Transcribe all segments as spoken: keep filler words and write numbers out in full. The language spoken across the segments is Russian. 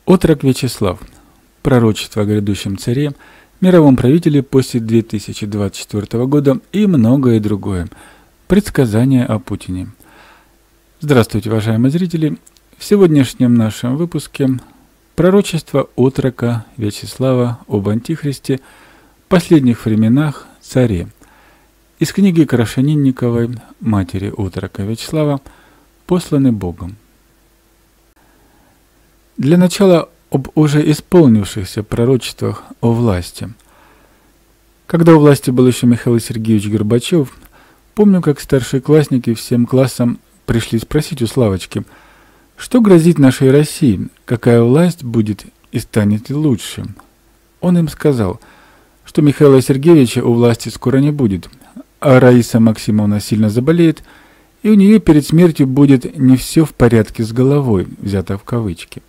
Отрок Вячеслав. Пророчество о грядущем царе, мировом правителе после две тысячи двадцать четвёртого года и многое другое. Предсказания о Путине. Здравствуйте, уважаемые зрители! В сегодняшнем нашем выпуске пророчество отрока Вячеслава об Антихристе, последних временах, царе. Из книги Крашенинниковой, матери отрока Вячеслава, посланы Богом. Для начала об уже исполнившихся пророчествах о власти. Когда у власти был еще Михаил Сергеевич Горбачев, помню, как старшеклассники всем классам пришли спросить у Славочки, что грозит нашей России, какая власть будет и станет ли лучше. Он им сказал, что Михаила Сергеевича у власти скоро не будет, а Раиса Максимовна сильно заболеет, и у нее перед смертью будет не все в порядке с головой, взято в кавычки.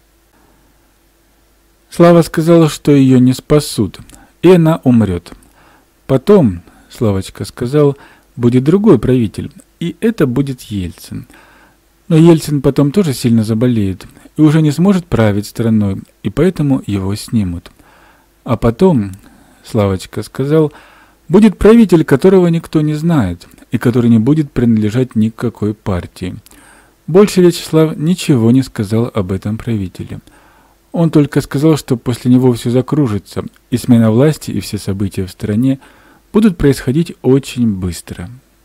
Слава сказала, что ее не спасут, и она умрет. Потом, Славочка сказал, будет другой правитель, и это будет Ельцин. Но Ельцин потом тоже сильно заболеет, и уже не сможет править страной, и поэтому его снимут. А потом, Славочка сказал, будет правитель, которого никто не знает, и который не будет принадлежать никакой партии. Больше Вячеслав ничего не сказал об этом правителе. Он только сказал, что после него все закружится, и смена власти и все события в стране будут происходить очень быстро.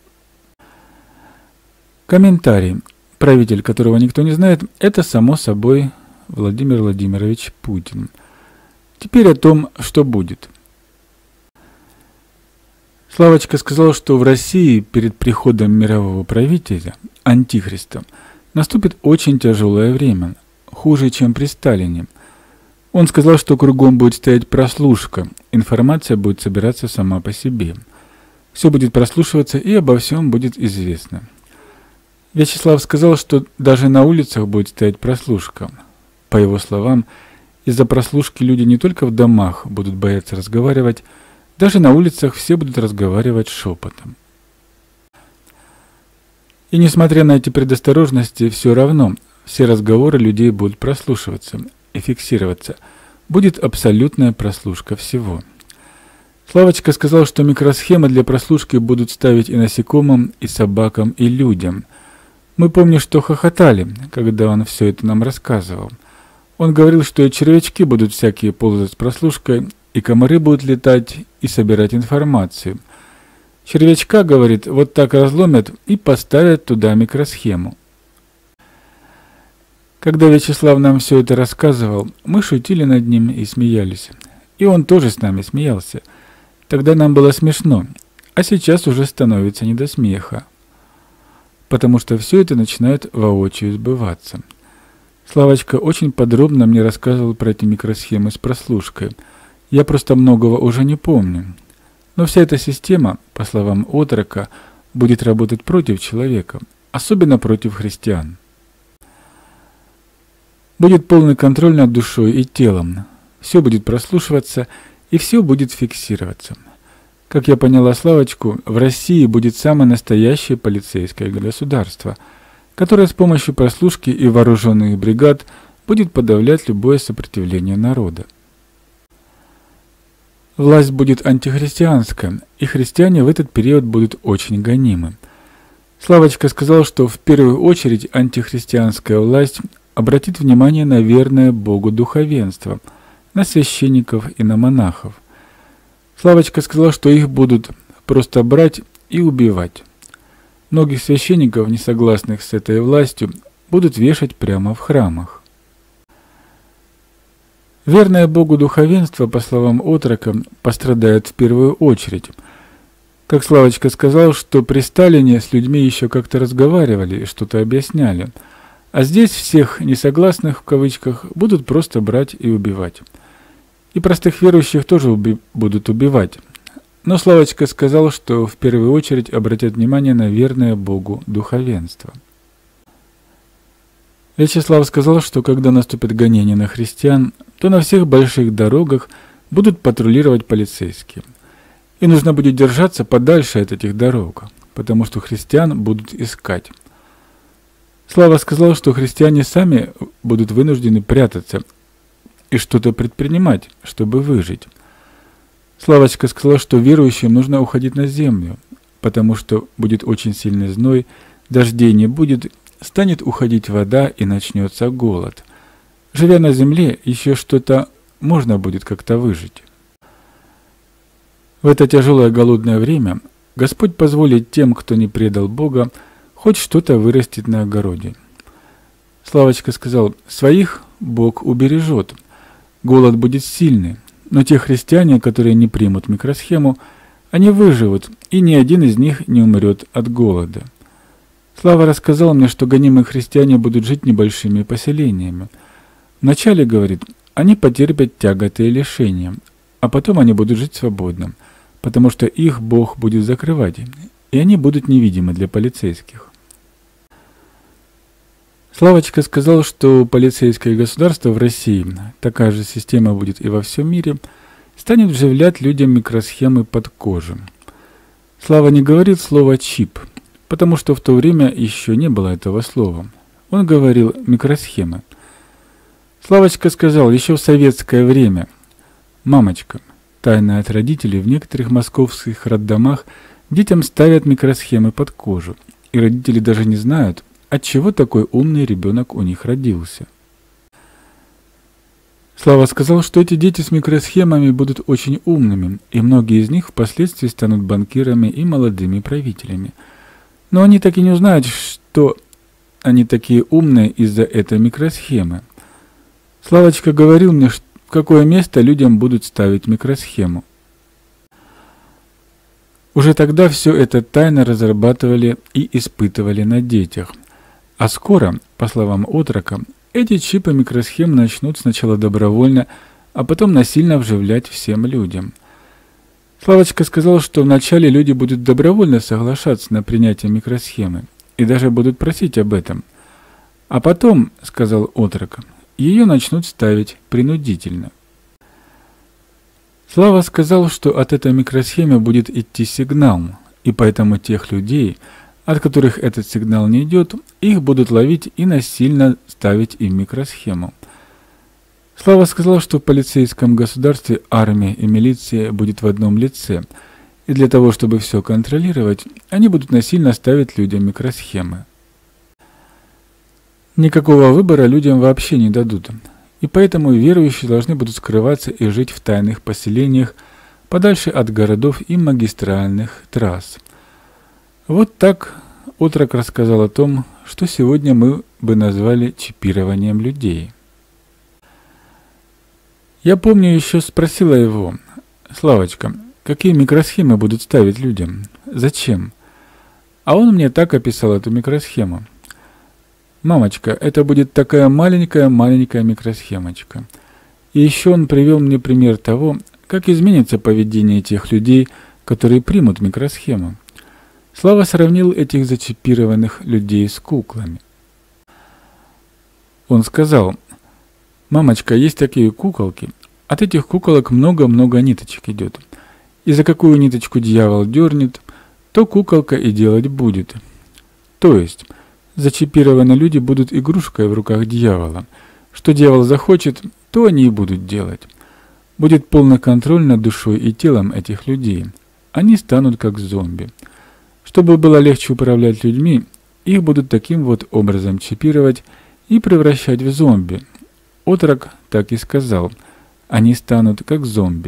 Комментарий. Правитель, которого никто не знает, это, само собой, Владимир Владимирович Путин. Теперь о том, что будет. Славочка сказал, что в России перед приходом мирового правителя, Антихриста, наступит очень тяжелое время, хуже, чем при Сталине. Он сказал, что кругом будет стоять прослушка, информация будет собираться сама по себе. Все будет прослушиваться и обо всем будет известно. Вячеслав сказал, что даже на улицах будет стоять прослушка. По его словам, из-за прослушки люди не только в домах будут бояться разговаривать, даже на улицах все будут разговаривать шепотом. И несмотря на эти предосторожности, все равно все разговоры людей будут прослушиваться и фиксироваться. Будет абсолютная прослушка всего. Славочка сказал, что микросхемы для прослушки будут ставить и насекомым, и собакам, и людям. Мы помним, что хохотали, когда он все это нам рассказывал. Он говорил, что и червячки будут всякие ползать с прослушкой, и комары будут летать и собирать информацию. Червячка, говорит, вот так разломят и поставят туда микросхему. Когда Вячеслав нам все это рассказывал, мы шутили над ним и смеялись. И он тоже с нами смеялся. Тогда нам было смешно, а сейчас уже становится не до смеха. Потому что все это начинает воочию сбываться. Славочка очень подробно мне рассказывал про эти микросхемы с прослушкой. Я просто многого уже не помню. Но вся эта система, по словам отрока, будет работать против человека, особенно против христиан. Будет полный контроль над душой и телом. Все будет прослушиваться, и все будет фиксироваться. Как я поняла Славочку, в России будет самое настоящее полицейское государство, которое с помощью прослушки и вооруженных бригад будет подавлять любое сопротивление народа. Власть будет антихристианская, и христиане в этот период будут очень гонимы. Славочка сказал, что в первую очередь антихристианская власть обратит внимание на верное Богу духовенство, на священников и на монахов. Славочка сказал, что их будут просто брать и убивать. Многих священников, не согласных с этой властью, будут вешать прямо в храмах. Верное Богу духовенство, по словам отрока, пострадает в первую очередь. Как Славочка сказал, что при Сталине с людьми еще как-то разговаривали и что-то объясняли, а здесь всех «несогласных» в кавычках будут просто брать и убивать. И простых верующих тоже уби- будут убивать. Но Славочка сказал, что в первую очередь обратят внимание на верное Богу духовенство. Вячеслав сказал, что когда наступит гонение на христиан, то на всех больших дорогах будут патрулировать полицейские. И нужно будет держаться подальше от этих дорог, потому что христиан будут искать. Слава сказал, что христиане сами будут вынуждены прятаться, и что-то предпринимать, чтобы выжить. Славочка сказала, что верующим нужно уходить на землю, потому что будет очень сильный зной, дождей не будет, станет уходить вода и начнется голод. Живя на земле, еще что-то можно будет как-то выжить. В это тяжелое голодное время Господь позволит тем, кто не предал Бога, хоть что-то вырастет на огороде. Славочка сказал, своих Бог убережет, голод будет сильный, но те христиане, которые не примут микросхему, они выживут, и ни один из них не умрет от голода. Слава рассказал мне, что гонимые христиане будут жить небольшими поселениями. Вначале, говорит, они потерпят тяготы и лишения, а потом они будут жить свободно, потому что их Бог будет закрывать, и они будут невидимы для полицейских. Славочка сказал, что полицейское государство в России, такая же система будет и во всем мире, станет вживлять людям микросхемы под кожу. Слава не говорит слово «чип», потому что в то время еще не было этого слова. Он говорил «микросхемы». Славочка сказал, еще в советское время, «Мамочка, тайно от родителей в некоторых московских роддомах детям ставят микросхемы под кожу, и родители даже не знают, отчего такой умный ребенок у них родился». Слава сказал, что эти дети с микросхемами будут очень умными, и многие из них впоследствии станут банкирами и молодыми правителями. Но они так и не узнают, что они такие умные из-за этой микросхемы. Славочка говорил мне, в какое место людям будут ставить микросхему. Уже тогда все это тайно разрабатывали и испытывали на детях. А скоро, по словам отрока, эти чипы микросхем начнут сначала добровольно, а потом насильно вживлять всем людям. Славочка сказал, что вначале люди будут добровольно соглашаться на принятие микросхемы и даже будут просить об этом. А потом, сказал отрок, ее начнут ставить принудительно. Слава сказал, что от этой микросхемы будет идти сигнал, и поэтому тех людей, от которых этот сигнал не идет, их будут ловить и насильно ставить им микросхему. Слава сказал, что в полицейском государстве армия и милиция будет в одном лице, и для того, чтобы все контролировать, они будут насильно ставить людям микросхемы. Никакого выбора людям вообще не дадут, и поэтому верующие должны будут скрываться и жить в тайных поселениях, подальше от городов и магистральных трасс. Вот так отрок рассказал о том, что сегодня мы бы назвали чипированием людей. Я помню, еще спросила его, «Славочка, какие микросхемы будут ставить людям? Зачем?» А он мне так описал эту микросхему. «Мамочка, это будет такая маленькая-маленькая микросхемочка». И еще он привел мне пример того, как изменится поведение тех людей, которые примут микросхему. Слава сравнил этих зачипированных людей с куклами. Он сказал, «Мамочка, есть такие куколки, от этих куколок много-много ниточек идет. И за какую ниточку дьявол дернет, то куколка и делать будет. То есть, зачипированные люди будут игрушкой в руках дьявола. Что дьявол захочет, то они и будут делать. Будет полный контроль над душой и телом этих людей. Они станут как зомби. Чтобы было легче управлять людьми, их будут таким вот образом чипировать и превращать в зомби». Отрок так и сказал, они станут как зомби.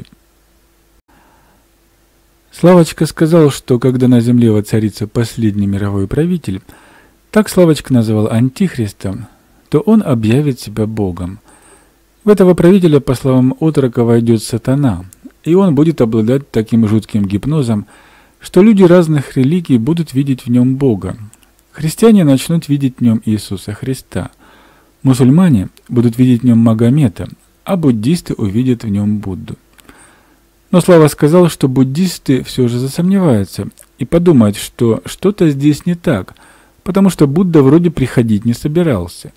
Славочка сказал, что когда на земле воцарится последний мировой правитель, так Славочка называл Антихриста, то он объявит себя Богом. В этого правителя, по словам отрока, войдет сатана, и он будет обладать таким жутким гипнозом, что люди разных религий будут видеть в нем Бога. Христиане начнут видеть в нем Иисуса Христа. Мусульмане будут видеть в нем Магомета, а буддисты увидят в нем Будду. Но Слава сказал, что буддисты все же засомневаются и подумают, что что-то здесь не так, потому что Будда вроде приходить не собирался.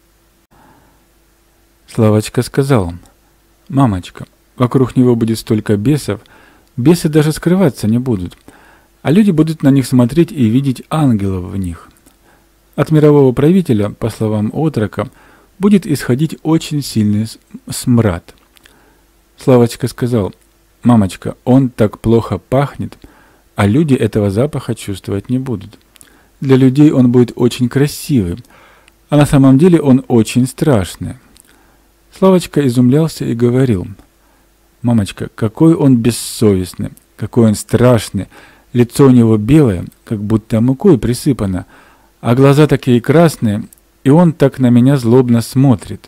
Славочка сказал, «Мамочка, вокруг него будет столько бесов, бесы даже скрываться не будут, а люди будут на них смотреть и видеть ангелов в них». От мирового правителя, по словам отрока, будет исходить очень сильный смрад. Славочка сказал: «Мамочка, он так плохо пахнет, а люди этого запаха чувствовать не будут. Для людей он будет очень красивый, а на самом деле он очень страшный». Славочка изумлялся и говорил: «Мамочка, какой он бессовестный, какой он страшный, лицо у него белое, как будто мукой присыпано, а глаза такие красные, и он так на меня злобно смотрит».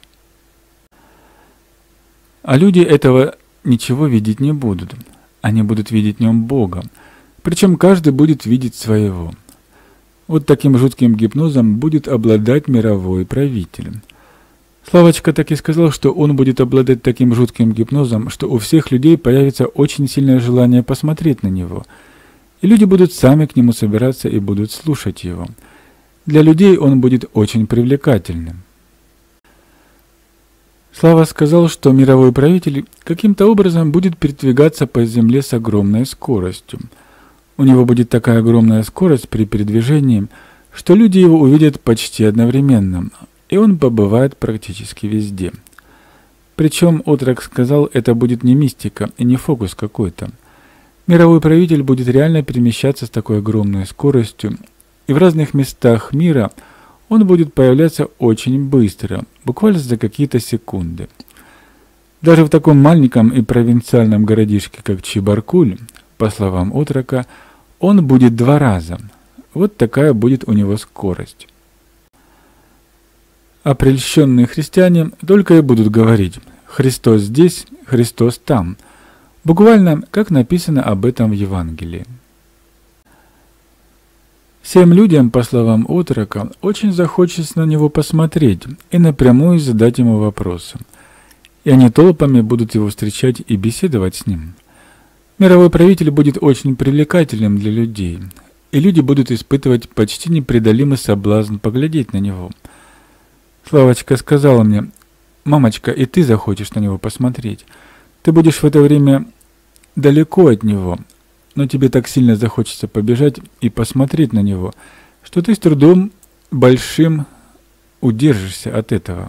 А люди этого ничего видеть не будут, они будут видеть в нем Бога, причем каждый будет видеть своего. Вот таким жутким гипнозом будет обладать мировой правитель. Славочка так и сказал, что он будет обладать таким жутким гипнозом, что у всех людей появится очень сильное желание посмотреть на него, и люди будут сами к нему собираться и будут слушать его. Для людей он будет очень привлекательным. Слава сказал, что мировой правитель каким-то образом будет передвигаться по земле с огромной скоростью. У него будет такая огромная скорость при передвижении, что люди его увидят почти одновременно, и он побывает практически везде. Причем, отрок сказал, это будет не мистика и не фокус какой-то. Мировой правитель будет реально перемещаться с такой огромной скоростью, и в разных местах мира он будет появляться очень быстро, буквально за какие-то секунды. Даже в таком маленьком и провинциальном городишке, как Чебаркуль, по словам отрока, он будет два раза. Вот такая будет у него скорость. А прельщенные христиане только и будут говорить: «Христос здесь, Христос там», буквально как написано об этом в Евангелии. Всем людям, по словам отрока, очень захочется на него посмотреть и напрямую задать ему вопросы. И они толпами будут его встречать и беседовать с ним. Мировой правитель будет очень привлекательным для людей, и люди будут испытывать почти непреодолимый соблазн поглядеть на него. Славочка сказала мне: «Мамочка, и ты захочешь на него посмотреть. Ты будешь в это время далеко от него, но тебе так сильно захочется побежать и посмотреть на него, что ты с трудом большим удержишься от этого.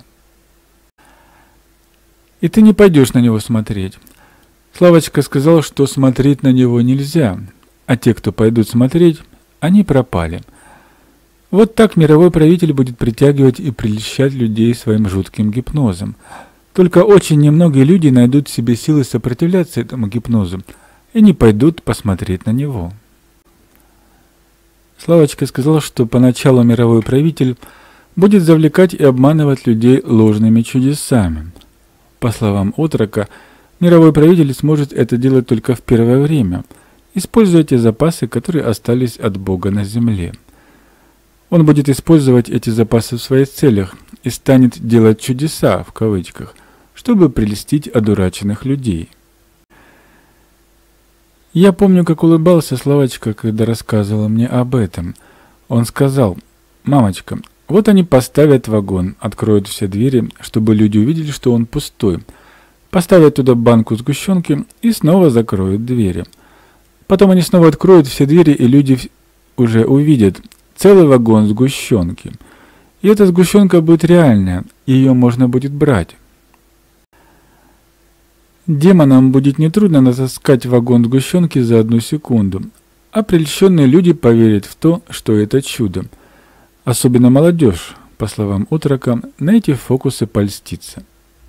И ты не пойдешь на него смотреть». Славочка сказал, что смотреть на него нельзя, а те, кто пойдут смотреть, они пропали. Вот так мировой правитель будет притягивать и прельщать людей своим жутким гипнозом. Только очень немногие люди найдут в себе силы сопротивляться этому гипнозу и не пойдут посмотреть на него. Славочка сказал, что поначалу мировой правитель будет завлекать и обманывать людей ложными чудесами. По словам отрока, мировой правитель сможет это делать только в первое время, используя те запасы, которые остались от Бога на земле. Он будет использовать эти запасы в своих целях и станет делать чудеса, в кавычках, чтобы прельстить одураченных людей. Я помню, как улыбался Славочка, когда рассказывал мне об этом. Он сказал: «Мамочка, вот они поставят вагон, откроют все двери, чтобы люди увидели, что он пустой, поставят туда банку сгущенки и снова закроют двери. Потом они снова откроют все двери, и люди уже увидят целый вагон сгущенки. И эта сгущенка будет реальная, и ее можно будет брать. Демонам будет нетрудно натаскать вагон сгущенки за одну секунду, а прельщенные люди поверят в то, что это чудо. Особенно молодежь, по словам отрока, на эти фокусы польстится».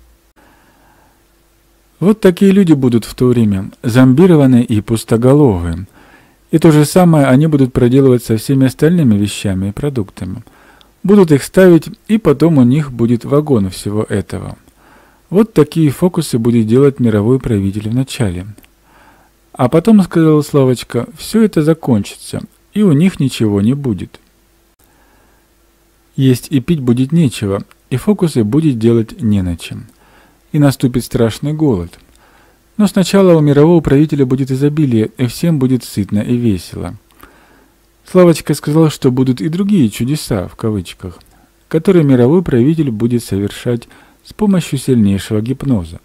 Вот такие люди будут в то время, зомбированные и пустоголовые. И то же самое они будут проделывать со всеми остальными вещами и продуктами. Будут их ставить, и потом у них будет вагон всего этого. Вот такие фокусы будет делать мировой правитель вначале. А потом, сказала Славочка, все это закончится, и у них ничего не будет. Есть и пить будет нечего, и фокусы будет делать не на чем. И наступит страшный голод. Но сначала у мирового правителя будет изобилие, и всем будет сытно и весело. Славочка сказал, что будут и другие чудеса, в кавычках, которые мировой правитель будет совершать с помощью сильнейшего гипноза.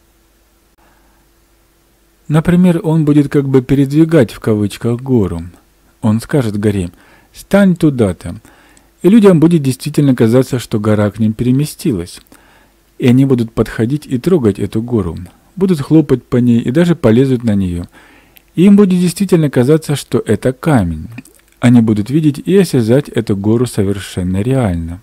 Например, он будет как бы передвигать, в кавычках, гору. Он скажет горе: «Стань туда-то», и людям будет действительно казаться, что гора к ним переместилась. и они будут подходить и трогать эту гору, будут хлопать по ней и даже полезут на нее. И им будет действительно казаться, что это камень. Они будут видеть и осязать эту гору совершенно реально.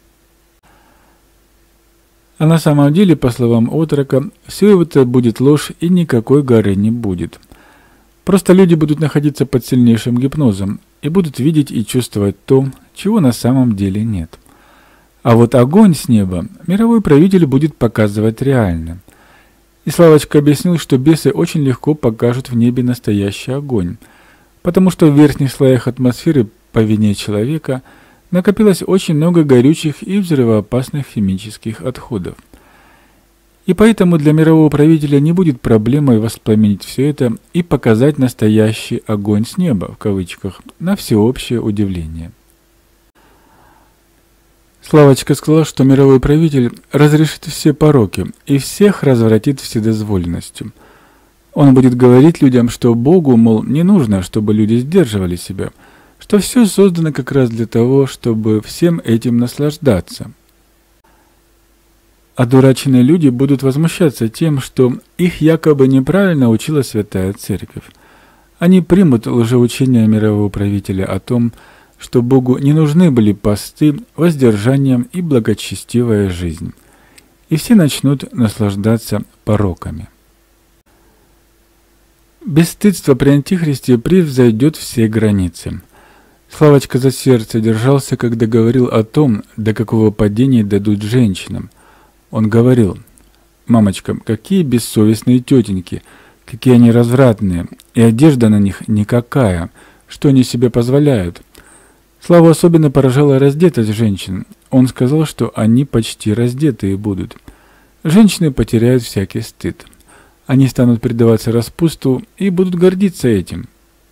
А на самом деле, по словам отрока, все это будет ложь и никакой горы не будет. Просто люди будут находиться под сильнейшим гипнозом и будут видеть и чувствовать то, чего на самом деле нет. А вот огонь с неба мировой правитель будет показывать реально. И Славочка объяснил, что бесы очень легко покажут в небе настоящий огонь, потому что в верхних слоях атмосферы по вине человека накопилось очень много горючих и взрывоопасных химических отходов. И поэтому для мирового правителя не будет проблемой воспламенить все это и показать настоящий огонь с неба, в кавычках, на всеобщее удивление. Славочка сказал, что мировой правитель разрешит все пороки и всех развратит вседозволенностью. Он будет говорить людям, что Богу, мол, не нужно, чтобы люди сдерживали себя, что все создано как раз для того, чтобы всем этим наслаждаться. Одураченные люди будут возмущаться тем, что их якобы неправильно учила Святая Церковь. Они примут лжеучение мирового правителя о том, что Богу не нужны были посты, воздержание и благочестивая жизнь. И все начнут наслаждаться пороками. Бесстыдство при Антихристе превзойдет все границы. Славочка за сердце держался, когда говорил о том, до какого падения дадут женщинам. Он говорил: «Мамочка, какие бессовестные тетеньки, какие они развратные, и одежда на них никакая, что они себе позволяют». Славу особенно поражала раздетость женщин. Он сказал, что они почти раздетые будут. Женщины потеряют всякий стыд. Они станут предаваться распусту и будут гордиться этим.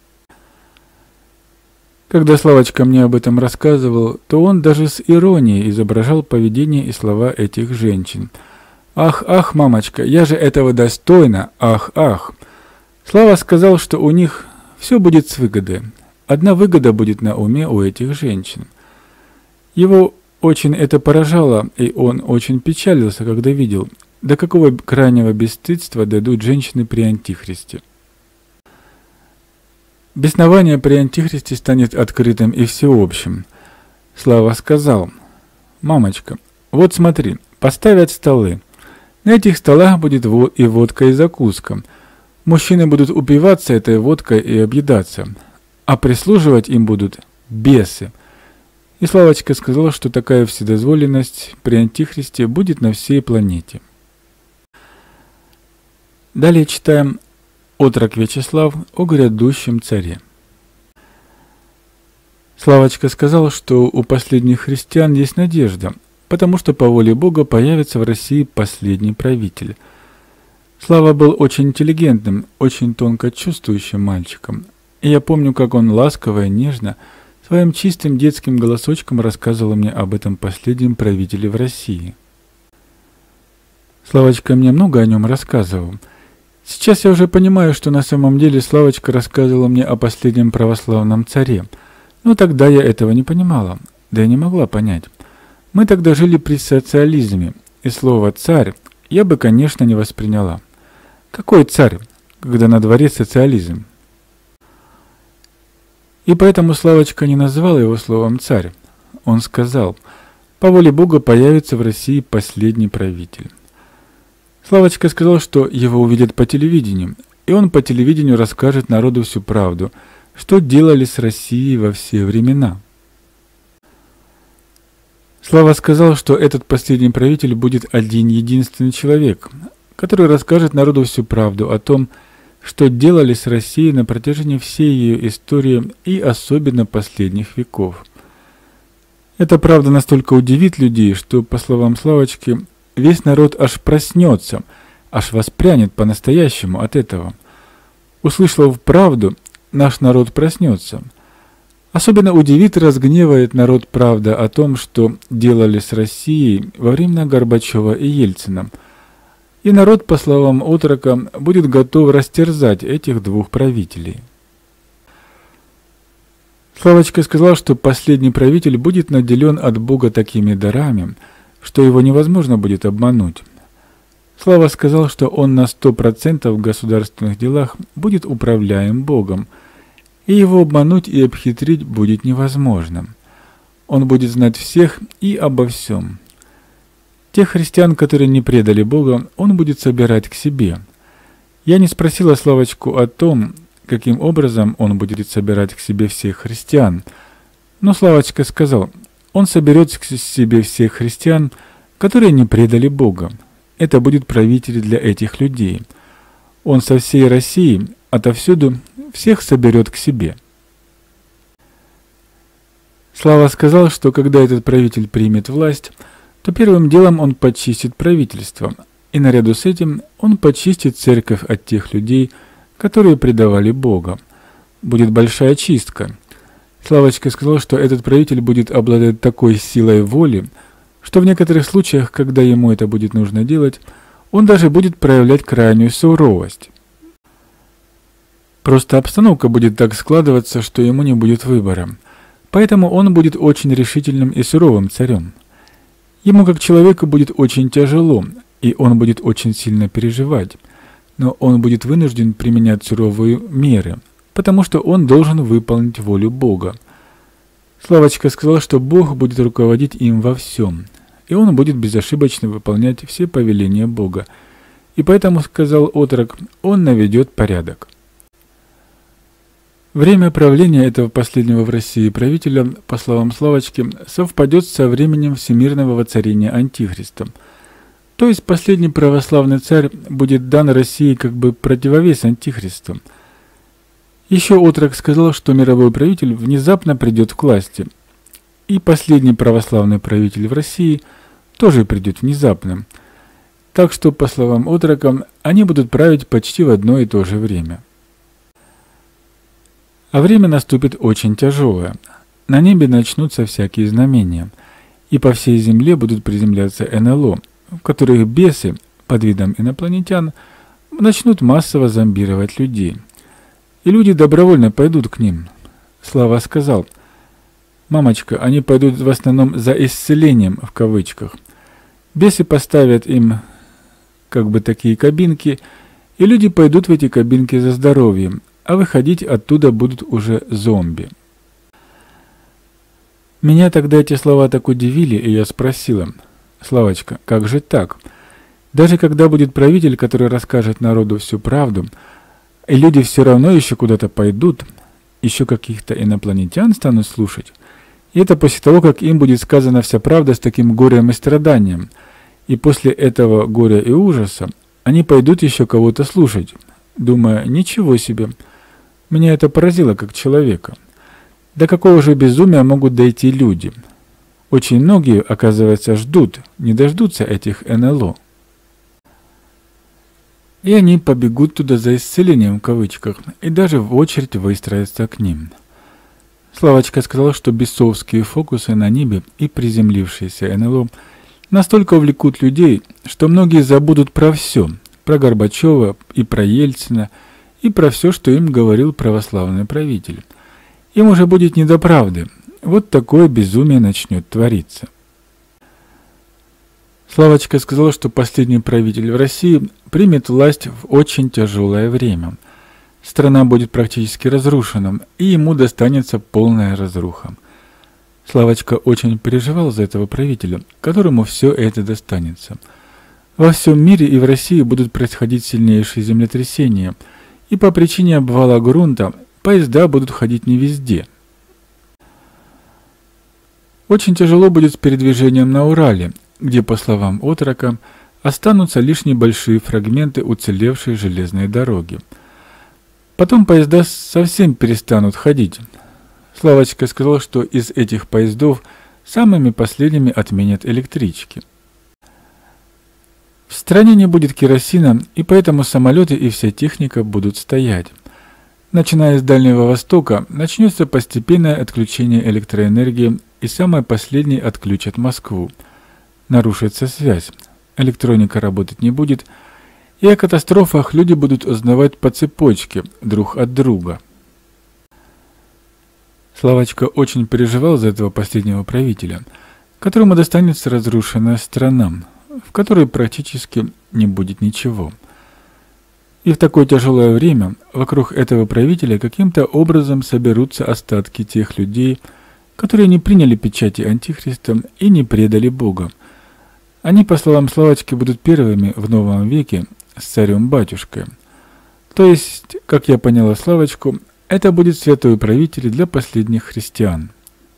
Когда Славочка мне об этом рассказывал, то он даже с иронией изображал поведение и слова этих женщин. «Ах, ах, мамочка, я же этого достойна, ах, ах!» Слава сказал, что у них все будет с выгодой. Одна выгода будет на уме у этих женщин. Его очень это поражало, и он очень печалился, когда видел, до какого крайнего бесстыдства дойдут женщины при Антихристе. Беснование при Антихристе станет открытым и всеобщим. Слава сказал: «Мамочка, вот смотри, поставят столы. На этих столах будет и водка, и закуска. Мужчины будут упиваться этой водкой и объедаться, а прислуживать им будут бесы». И Славочка сказала, что такая вседозволенность при Антихристе будет на всей планете. Далее читаем отрок Вячеслав о грядущем царе. Славочка сказал, что у последних христиан есть надежда, потому что по воле Бога появится в России последний правитель. Слава был очень интеллигентным, очень тонко чувствующим мальчиком, и я помню, как он ласково и нежно своим чистым детским голосочком рассказывал мне об этом последнем правителе в России. Славочка мне много о нем рассказывал. Сейчас я уже понимаю, что на самом деле Славочка рассказывала мне о последнем православном царе, но тогда я этого не понимала, да и не могла понять. Мы тогда жили при социализме, и слово «царь» я бы, конечно, не восприняла. Какой царь, когда на дворе социализм? И поэтому Славочка не назвал его словом «царь». Он сказал: «По воле Бога появится в России последний правитель». Славочка сказал, что его увидят по телевидению, и он по телевидению расскажет народу всю правду, что делали с Россией во все времена. Слава сказал, что этот последний правитель будет один единственный человек, который расскажет народу всю правду о том, что делали с Россией на протяжении всей ее истории и особенно последних веков. Эта правда настолько удивит людей, что, по словам Славочки, весь народ аж проснется, аж воспрянет по-настоящему от этого. Услышав правду, наш народ проснется. Особенно удивит и разгневает народ правда о том, что делали с Россией во времена Горбачева и Ельцина. И народ, по словам отрока, будет готов растерзать этих двух правителей. Славочка сказал, что последний правитель будет наделен от Бога такими дарами, что его невозможно будет обмануть. Слава сказал, что он на сто процентов в государственных делах будет управляем Богом, и его обмануть и обхитрить будет невозможно. Он будет знать всех и обо всем. Тех христиан, которые не предали Бога, он будет собирать к себе. Я не спросила Славочку о том, каким образом он будет собирать к себе всех христиан, но Славочка сказал, он соберет к себе всех христиан, которые не предали Бога. Это будет правитель для этих людей. Он со всей России, отовсюду, всех соберет к себе. Слава сказал, что когда этот правитель примет власть, то первым делом он почистит правительство, и наряду с этим он почистит церковь от тех людей, которые предавали Бога. Будет большая чистка. Славочка сказал, что этот правитель будет обладать такой силой воли, что в некоторых случаях, когда ему это будет нужно делать, он даже будет проявлять крайнюю суровость. Просто обстановка будет так складываться, что ему не будет выбора. Поэтому он будет очень решительным и суровым царем. Ему как человеку будет очень тяжело, и он будет очень сильно переживать, но он будет вынужден применять суровые меры, потому что он должен выполнить волю Бога. Славочка сказал, что Бог будет руководить им во всем, и он будет безошибочно выполнять все повеления Бога. И поэтому, сказал отрок, он наведет порядок. Время правления этого последнего в России правителя, по словам Славочки, совпадет со временем всемирного воцарения Антихриста. То есть последний православный царь будет дан России как бы противовес Антихристу. Еще отрок сказал, что мировой правитель внезапно придет к власти, и последний православный правитель в России тоже придет внезапно. Так что, по словам отрока, они будут править почти в одно и то же время. А время наступит очень тяжелое. На небе начнутся всякие знамения, и по всей земле будут приземляться эн эл о, в которых бесы, под видом инопланетян, начнут массово зомбировать людей. И люди добровольно пойдут к ним. Слава сказал, «Мамочка, они пойдут в основном за исцелением, в кавычках. Бесы поставят им как бы такие кабинки, и люди пойдут в эти кабинки за здоровьем, а выходить оттуда будут уже зомби». Меня тогда эти слова так удивили, и я спросила, «Славочка, как же так? Даже когда будет правитель, который расскажет народу всю правду, и люди все равно еще куда-то пойдут, еще каких-то инопланетян станут слушать, и это после того, как им будет сказана вся правда с таким горем и страданием, и после этого горя и ужаса они пойдут еще кого-то слушать, думая, ничего себе». Меня это поразило как человека. До какого же безумия могут дойти люди? Очень многие, оказывается, ждут, не дождутся этих эн эл о. И они побегут туда за исцелением в кавычках, и даже в очередь выстроятся к ним. Славочка сказал, что бесовские фокусы на небе и приземлившиеся эн эл о настолько увлекут людей, что многие забудут про все, про Горбачева и про Ельцина, и про все, что им говорил православный правитель. Им уже будет не до правды. Вот такое безумие начнет твориться. Славочка сказала, что последний правитель в России примет власть в очень тяжелое время. Страна будет практически разрушена, и ему достанется полная разруха. Славочка очень переживал за этого правителя, которому все это достанется. Во всем мире и в России будут происходить сильнейшие землетрясения, и по причине обвала грунта поезда будут ходить не везде. Очень тяжело будет с передвижением на Урале, где, по словам отрока, останутся лишь небольшие фрагменты уцелевшей железной дороги. Потом поезда совсем перестанут ходить. Славочка сказал, что из этих поездов самыми последними отменят электрички. В стране не будет керосина, и поэтому самолеты и вся техника будут стоять. Начиная с Дальнего Востока, начнется постепенное отключение электроэнергии, и самое последнее отключат Москву. Нарушится связь, электроника работать не будет, и о катастрофах люди будут узнавать по цепочке, друг от друга. Славочка очень переживал за этого последнего правителя, которому достанется разрушенная страна, в которой практически не будет ничего. И в такое тяжелое время вокруг этого правителя каким-то образом соберутся остатки тех людей, которые не приняли печати Антихриста и не предали Бога. Они, по словам Славочки, будут первыми в новом веке с царем-батюшкой. То есть, как я поняла Славочку, это будет святой правитель для последних христиан.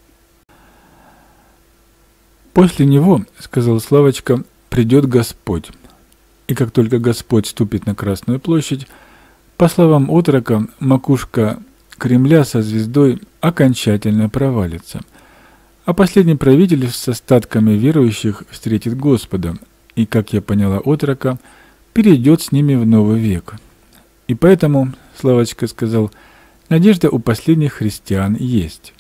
«После него, — сказал Славочка, — придет Господь. И как только Господь ступит на Красную площадь, по словам отрока, макушка Кремля со звездой окончательно провалится. А последний правитель с остатками верующих встретит Господа, и, как я поняла отрока, перейдет с ними в новый век. И поэтому, — Славочка сказал, — надежда у последних христиан есть».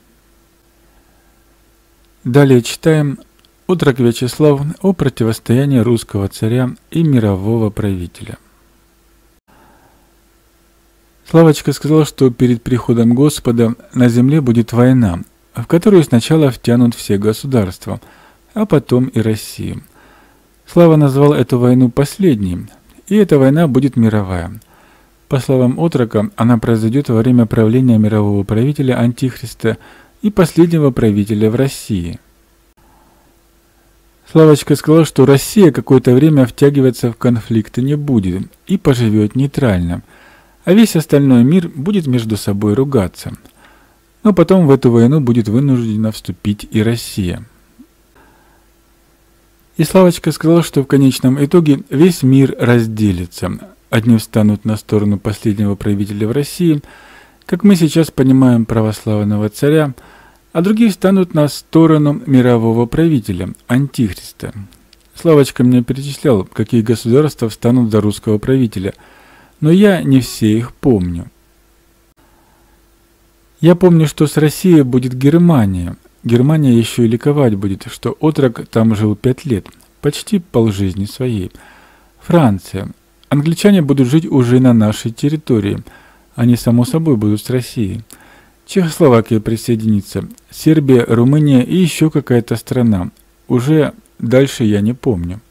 Далее читаем отрок Вячеслав о противостоянии русского царя и мирового правителя. Славочка сказал, что перед приходом Господа на земле будет война, в которую сначала втянут все государства, а потом и Россию. Слава назвал эту войну последней, и эта война будет мировая. По словам отрока, она произойдет во время правления мирового правителя Антихриста и последнего правителя в России. Славочка сказал, что Россия какое-то время втягиваться в конфликты не будет и поживет нейтрально, а весь остальной мир будет между собой ругаться. Но потом в эту войну будет вынуждена вступить и Россия. И Славочка сказал, что в конечном итоге весь мир разделится. Одни встанут на сторону последнего правителя в России, как мы сейчас понимаем православного царя, а другие встанут на сторону мирового правителя, Антихриста. Славочка мне перечислял, какие государства встанут за русского правителя, но я не все их помню. Я помню, что с Россией будет Германия. Германия еще и ликовать будет, что отрок там жил пять лет, почти полжизни своей. Франция. Англичане будут жить уже на нашей территории. Они, само собой, будут с Россией. Чехословакия присоединится, Сербия, Румыния и еще какая-то страна. Уже дальше я не помню.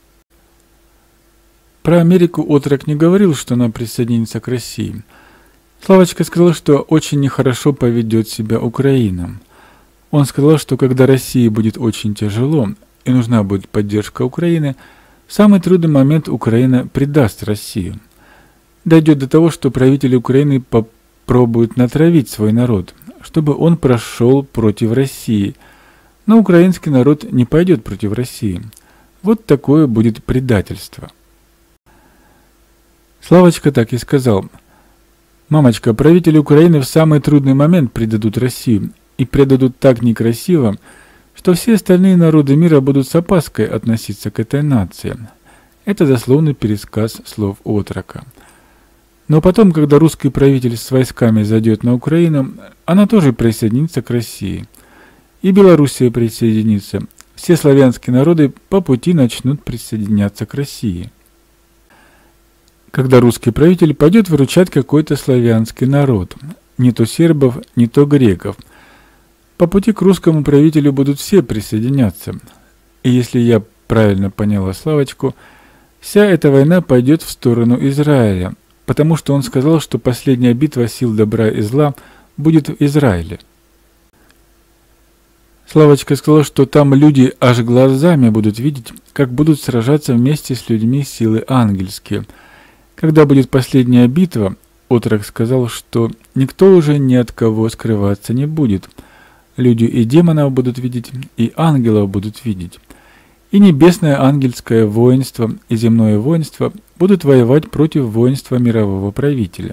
Про Америку отрок не говорил, что она присоединится к России. Славочка сказал, что очень нехорошо поведет себя Украина. Он сказал, что когда России будет очень тяжело и нужна будет поддержка Украины, в самый трудный момент Украина предаст Россию. Дойдет до того, что правители Украины попробуют пробует натравить свой народ, чтобы он прошел против России. Но украинский народ не пойдет против России. Вот такое будет предательство. Славочка так и сказал. «Мамочка, правители Украины в самый трудный момент предадут Россию, и предадут так некрасиво, что все остальные народы мира будут с опаской относиться к этой нации». Это дословный пересказ слов отрока. Но потом, когда русский правитель с войсками зайдет на Украину, она тоже присоединится к России. И Белоруссия присоединится. Все славянские народы по пути начнут присоединяться к России. Когда русский правитель пойдет выручать какой-то славянский народ, не то сербов, не то греков, по пути к русскому правителю будут все присоединяться. И если я правильно поняла Славочку, вся эта война пойдет в сторону Израиля, потому что он сказал, что последняя битва сил добра и зла будет в Израиле. Славочка сказал, что там люди аж глазами будут видеть, как будут сражаться вместе с людьми силы ангельские. Когда будет последняя битва, отрок сказал, что никто уже ни от кого скрываться не будет. Люди и демонов будут видеть, и ангелов будут видеть. И небесное ангельское воинство, и земное воинство будут воевать против воинства мирового правителя.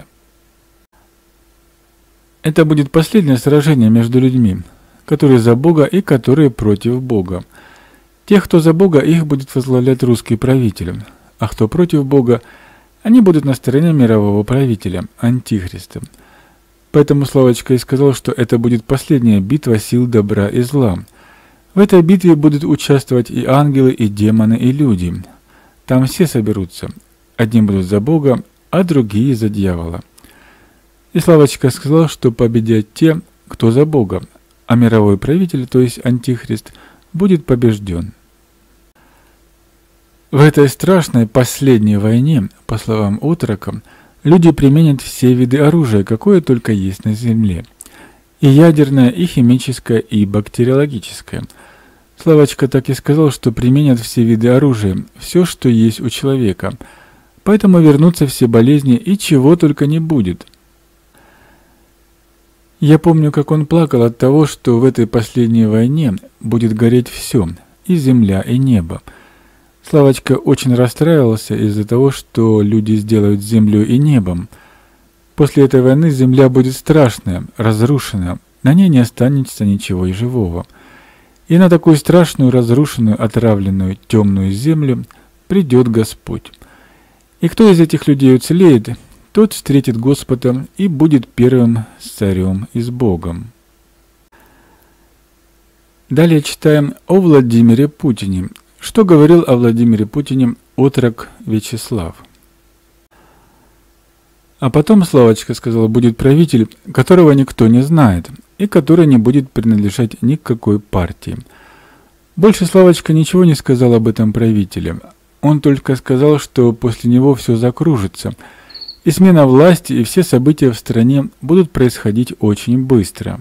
Это будет последнее сражение между людьми, которые за Бога и которые против Бога. Тех, кто за Бога, их будет возглавлять русский правитель, а кто против Бога, они будут на стороне мирового правителя, Антихриста. Поэтому Славочка и сказал, что это будет последняя битва сил добра и зла. В этой битве будут участвовать и ангелы, и демоны, и люди. Там все соберутся. Одни будут за Бога, а другие за дьявола. И Славочка сказал, что победят те, кто за Бога, а мировой правитель, то есть Антихрист, будет побежден. В этой страшной последней войне, по словам Отрока, люди применят все виды оружия, какое только есть на Земле. И ядерное, и химическое, и бактериологическое. Славочка так и сказал, что применят все виды оружия, все, что есть у человека. Поэтому вернутся все болезни, и чего только не будет. Я помню, как он плакал от того, что в этой последней войне будет гореть все, и земля, и небо. Славочка очень расстраивался из-за того, что люди сделают землю и небом. После этой войны земля будет страшная, разрушена, на ней не останется ничего и живого. И на такую страшную, разрушенную, отравленную, темную землю придет Господь. И кто из этих людей уцелеет, тот встретит Господа и будет первым с царем и с Богом. Далее читаем о Владимире Путине. Что говорил о Владимире Путине отрок Вячеслав? А потом, Славочка сказала, будет правитель, которого никто не знает, и который не будет принадлежать ни к какой партии. Больше Славочка ничего не сказал об этом правителе. Он только сказал, что после него все закружится, и смена власти, и все события в стране будут происходить очень быстро.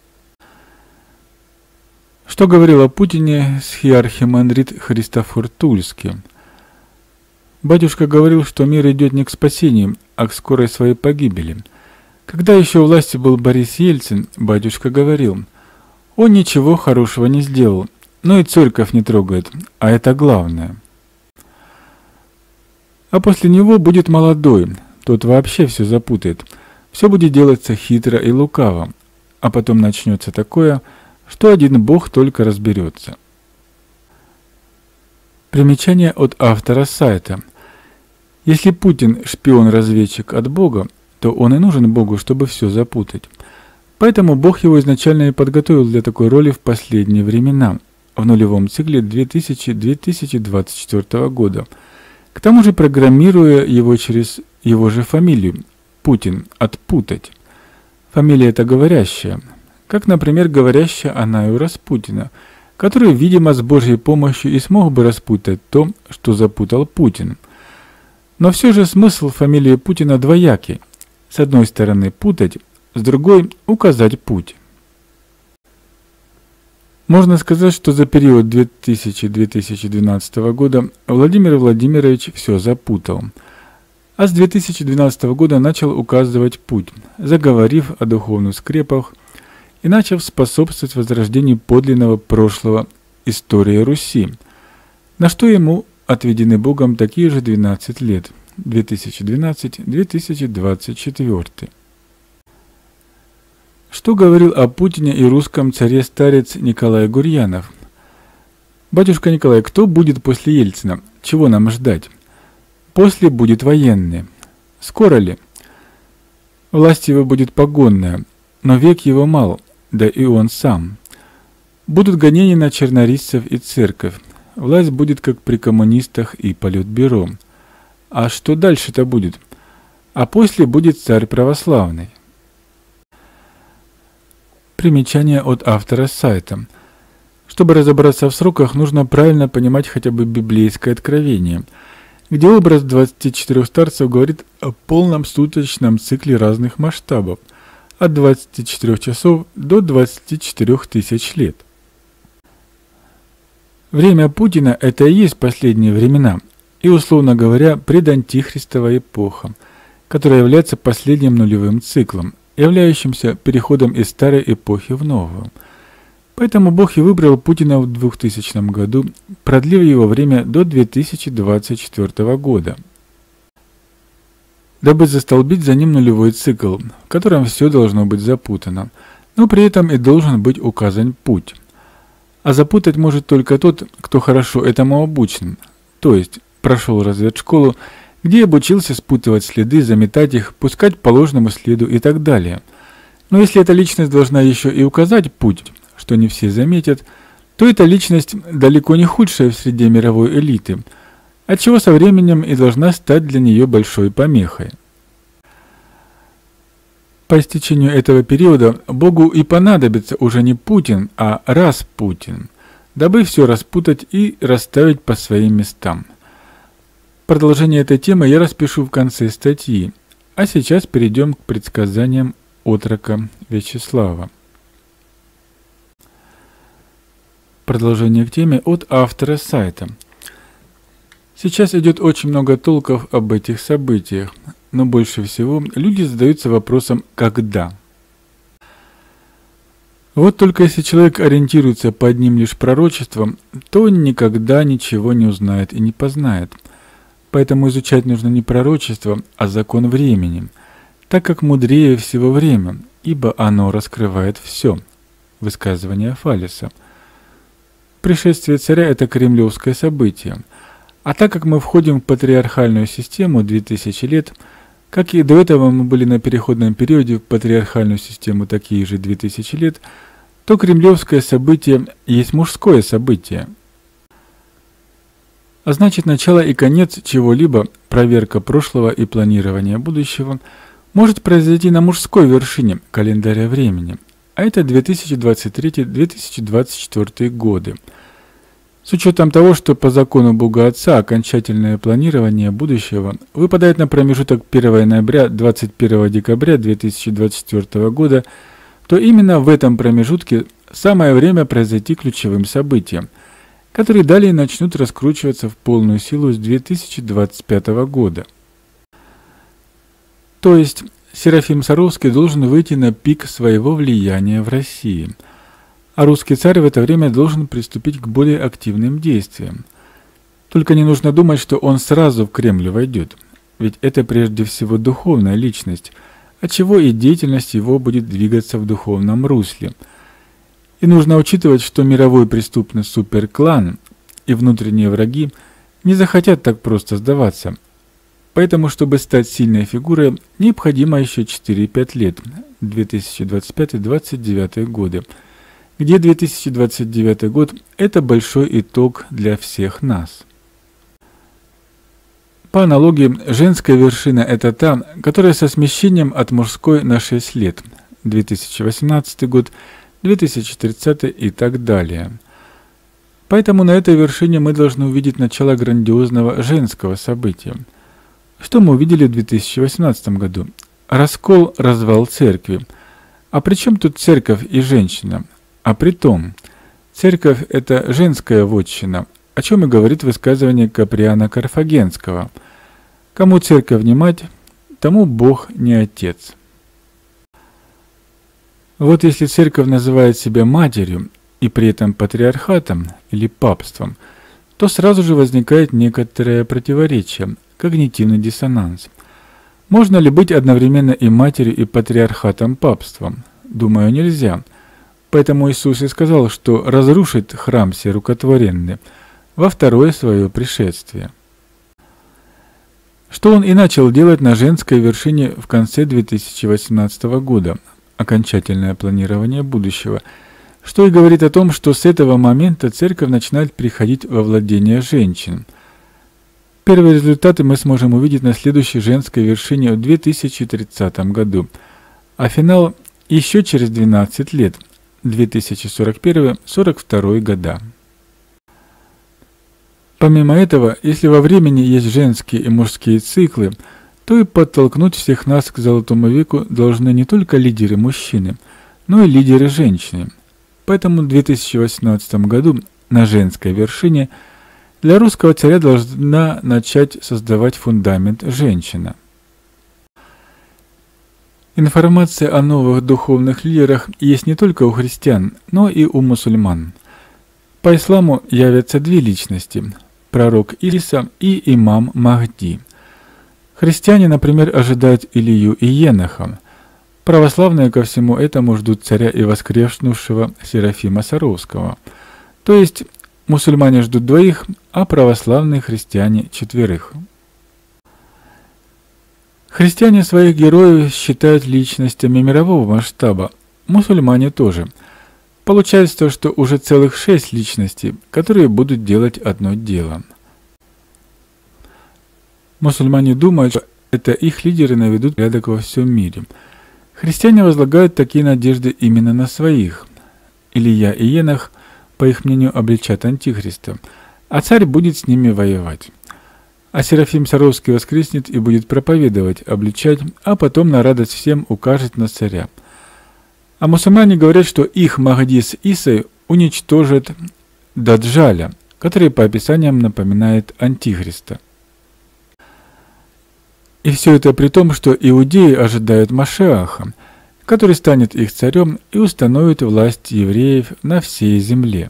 Что говорил о Путине схиархимандрит Христофор Тульский? Батюшка говорил, что мир идет не к спасению, а к скорой своей погибели. Когда еще у власти был Борис Ельцин, батюшка говорил, он ничего хорошего не сделал, но и церковь не трогает, а это главное. А после него будет молодой, тот вообще все запутает, все будет делаться хитро и лукаво, а потом начнется такое, что один Бог только разберется. Примечание от автора сайта. Если Путин шпион-разведчик от Бога, то он и нужен Богу, чтобы все запутать. Поэтому Бог его изначально и подготовил для такой роли в последние времена, в нулевом цикле две тысячи — две тысячи двадцать четвёртого года. К тому же программируя его через его же фамилию – Путин, отпутать. Фамилия эта говорящая, как, например, говорящая она и у Распутина, который, видимо, с Божьей помощью и смог бы распутать то, что запутал Путин. Но все же смысл фамилии Путина двоякий. С одной стороны путать, с другой указать путь. Можно сказать, что за период две тысячи — две тысячи двенадцатого года Владимир Владимирович все запутал. А с две тысячи двенадцатого года начал указывать путь, заговорив о духовных скрепах и начав способствовать возрождению подлинного прошлого истории Руси, на что ему отведены Богом такие же двенадцать лет, две тысячи двенадцатый — две тысячи двадцать четвёртый. Что говорил о Путине и русском царе-старец Николай Гурьянов? Батюшка Николай, кто будет после Ельцина? Чего нам ждать? После будет военный. Скоро ли? Власть его будет погонная, но век его мал, да и он сам. Будут гонения на чернорисцев и церковь. Власть будет как при коммунистах и политбюро. А что дальше-то будет? А после будет царь православный. Примечание от автора сайта. Чтобы разобраться в сроках, нужно правильно понимать хотя бы библейское откровение, где образ двадцати четырёх старцев говорит о полном суточном цикле разных масштабов, от двадцати четырёх часов до двадцати четырёх тысяч лет. Время Путина – это и есть последние времена, и, условно говоря, предантихристовая эпоха, которая является последним нулевым циклом, являющимся переходом из старой эпохи в новую. Поэтому Бог и выбрал Путина в двухтысячном году, продлив его время до две тысячи двадцать четвёртого года, дабы застолбить за ним нулевой цикл, в котором все должно быть запутано, но при этом и должен быть указан путь. А запутать может только тот, кто хорошо этому обучен, то есть прошел разведшколу, где обучился спутывать следы, заметать их, пускать по ложному следу и так далее. Но если эта личность должна еще и указать путь, что не все заметят, то эта личность далеко не худшая в среде мировой элиты, отчего со временем и должна стать для нее большой помехой. По истечению этого периода Богу и понадобится уже не Путин, а Распутин, дабы все распутать и расставить по своим местам. Продолжение этой темы я распишу в конце статьи, а сейчас перейдем к предсказаниям отрока Вячеслава. Продолжение к теме от автора сайта. Сейчас идет очень много толков об этих событиях, но больше всего люди задаются вопросом «когда?». Вот только если человек ориентируется по одним лишь пророчествам, то он никогда ничего не узнает и не познает. Поэтому изучать нужно не пророчество, а закон времени, так как мудрее всего время, ибо оно раскрывает все. Высказывание Фалеса. Пришествие царя – это кремлевское событие. А так как мы входим в патриархальную систему две тысячи лет, как и до этого мы были на переходном периоде в патриархальную систему такие же две тысячи лет, то кремлевское событие есть мужское событие. А значит, начало и конец чего-либо, проверка прошлого и планирование будущего, может произойти на мужской вершине календаря времени, а это две тысячи двадцать третий — две тысячи двадцать четвёртый годы. С учетом того, что по закону Бога Отца окончательное планирование будущего выпадает на промежуток первого ноября — двадцать первого декабря две тысячи двадцать четвёртого года, то именно в этом промежутке самое время произойти ключевым событиям, которые далее начнут раскручиваться в полную силу с две тысячи двадцать пятого года. То есть Серафим Саровский должен выйти на пик своего влияния в России, а русский царь в это время должен приступить к более активным действиям. Только не нужно думать, что он сразу в Кремль войдет, ведь это прежде всего духовная личность, отчего и деятельность его будет двигаться в духовном русле. И нужно учитывать, что мировой преступный суперклан и внутренние враги не захотят так просто сдаваться. Поэтому, чтобы стать сильной фигурой, необходимо еще четыре-пять лет, две тысячи двадцать пятый — две тысячи двадцать девятый годы, где две тысячи двадцать девятый год – это большой итог для всех нас. По аналогии, женская вершина – это та, которая со смещением от мужской на шесть лет, две тысячи восемнадцатый год, две тысячи тридцатый и так далее. Поэтому на этой вершине мы должны увидеть начало грандиозного женского события. Что мы увидели в две тысячи восемнадцатом году? Раскол, развал церкви. А при чем тут церковь и женщина? А при том, церковь – это женская вотчина, о чем и говорит высказывание Каприана Карфагенского. Кому церковь не мать, тому Бог не отец. Вот если церковь называет себя матерью и при этом патриархатом или папством, то сразу же возникает некоторое противоречие, когнитивный диссонанс. Можно ли быть одновременно и матерью, и патриархатом папством? Думаю, нельзя. Поэтому Иисус и сказал, что разрушит храм сей рукотворенный во второе свое пришествие. Что он и начал делать на женской вершине в конце две тысячи восемнадцатого года, окончательное планирование будущего, что и говорит о том, что с этого момента церковь начинает приходить во владение женщин. Первые результаты мы сможем увидеть на следующей женской вершине в две тысячи тридцатом году, а финал еще через двенадцать лет, две тысячи сорок первый — сорок второй года. Помимо этого, если во времени есть женские и мужские циклы, то и подтолкнуть всех нас к золотому веку должны не только лидеры мужчины, но и лидеры женщины. Поэтому в две тысячи восемнадцатом году на женской вершине для русского царя должна начать создавать фундамент женщина. Информация о новых духовных лидерах есть не только у христиан, но и у мусульман. По исламу явятся две личности – пророк Илиса и имам Махди. Христиане, например, ожидают Илию и Еноха. Православные ко всему этому ждут царя и воскреснувшего Серафима Саровского. То есть мусульмане ждут двоих, а православные христиане – четверых. Христиане своих героев считают личностями мирового масштаба, мусульмане тоже. Получается, что уже целых шесть личностей, которые будут делать одно дело. Мусульмане думают, что это их лидеры наведут порядок во всем мире. Христиане возлагают такие надежды именно на своих. Илия и Енох, по их мнению, обличат Антихриста, а царь будет с ними воевать. А Серафим Саровский воскреснет и будет проповедовать, обличать, а потом на радость всем укажет на царя. А мусульмане говорят, что их Махди с Исой уничтожат Даджаля, который по описаниям напоминает Антихриста. И все это при том, что иудеи ожидают Машиаха, который станет их царем и установит власть евреев на всей земле.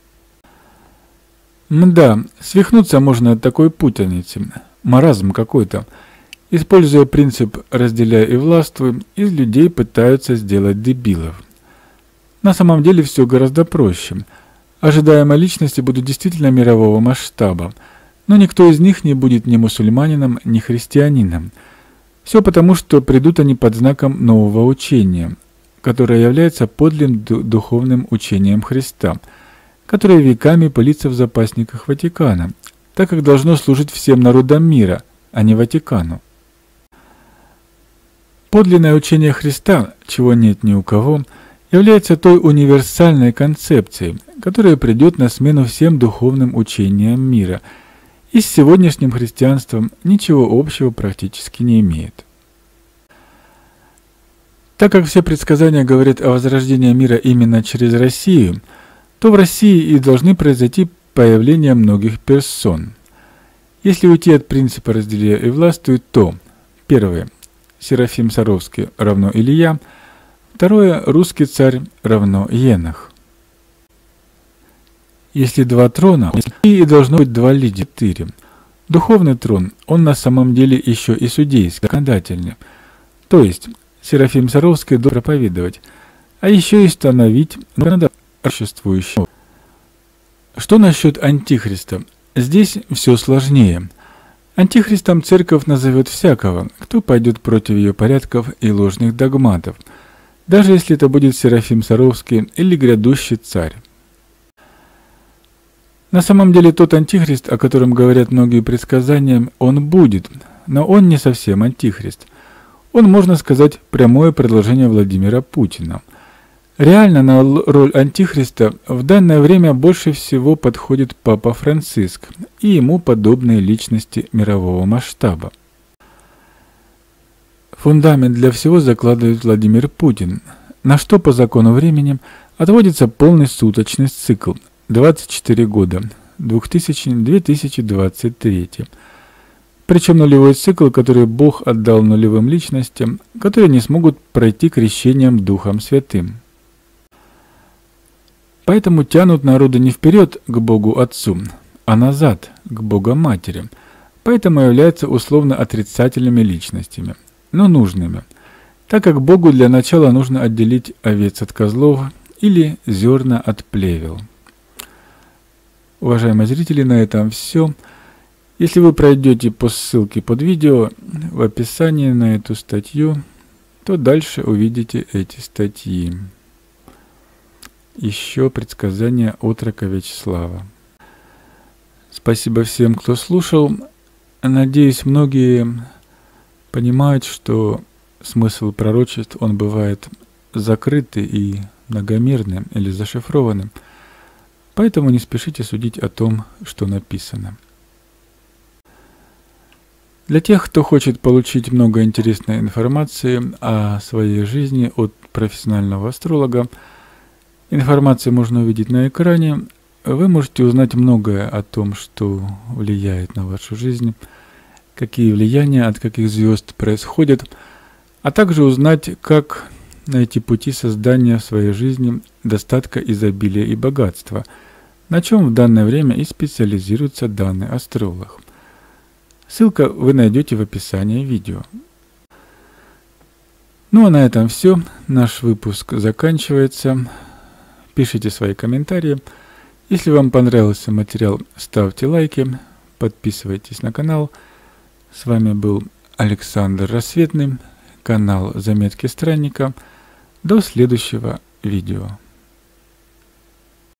Мда, свихнуться можно от такой путаницы, маразм какой-то. Используя принцип «разделяй и властвуй», из людей пытаются сделать дебилов. На самом деле все гораздо проще. Ожидаемые личности будут действительно мирового масштаба, но никто из них не будет ни мусульманином, ни христианином. Все потому, что придут они под знаком нового учения, которое является подлинным духовным учением Христа, которое веками пылится в запасниках Ватикана, так как должно служить всем народам мира, а не Ватикану. Подлинное учение Христа, чего нет ни у кого, является той универсальной концепцией, которая придет на смену всем духовным учениям мира, и с сегодняшним христианством ничего общего практически не имеет. Так как все предсказания говорят о возрождении мира именно через Россию, то в России и должны произойти появление многих персон. Если уйти от принципа «разделяй и властвуй», то первое – Серафим Саровский равно Илья, второе – русский царь равно Енох. Если два трона, и должно быть два лидера, четыре. Духовный трон, он на самом деле еще и судейский, законодательный. То есть Серафим Саровский должен проповедовать, а еще и становить существующего. Что насчет Антихриста? Здесь все сложнее. Антихристом церковь назовет всякого, кто пойдет против ее порядков и ложных догматов, даже если это будет Серафим Саровский или грядущий царь. На самом деле тот Антихрист, о котором говорят многие предсказания, он будет, но он не совсем Антихрист. Он, можно сказать, прямое продолжение Владимира Путина. Реально на роль Антихриста в данное время больше всего подходит Папа Франциск и ему подобные личности мирового масштаба. Фундамент для всего закладывает Владимир Путин, на что по закону времени отводится полный суточный цикл двадцать четыре года, двухтысячный — две тысячи двадцать третий. Причем нулевой цикл, который Бог отдал нулевым личностям, которые не смогут пройти крещением Духом Святым. Поэтому тянут народы не вперед к Богу Отцу, а назад, к Богу Матери, поэтому являются условно отрицательными личностями, но нужными, так как Богу для начала нужно отделить овец от козлов или зерна от плевел. Уважаемые зрители, на этом все. Если вы пройдете по ссылке под видео в описании на эту статью, то дальше увидите эти статьи. Еще предсказания отрока Вячеслава. Спасибо всем, кто слушал. Надеюсь, многие понимают, что смысл пророчеств, он бывает закрытый и многомерным или зашифрованным. Поэтому не спешите судить о том, что написано. Для тех, кто хочет получить много интересной информации о своей жизни от профессионального астролога, информацию можно увидеть на экране. Вы можете узнать многое о том, что влияет на вашу жизнь, какие влияния от каких звезд происходят, а также узнать, как найти пути создания в своей жизни достатка, изобилия и богатства, на чем в данное время и специализируется данный астролог. Ссылка вы найдете в описании видео. Ну а на этом все. Наш выпуск заканчивается. Пишите свои комментарии. Если вам понравился материал, ставьте лайки, подписывайтесь на канал. С вами был Александр Рассветный, канал Заметки Странника. До следующего видео.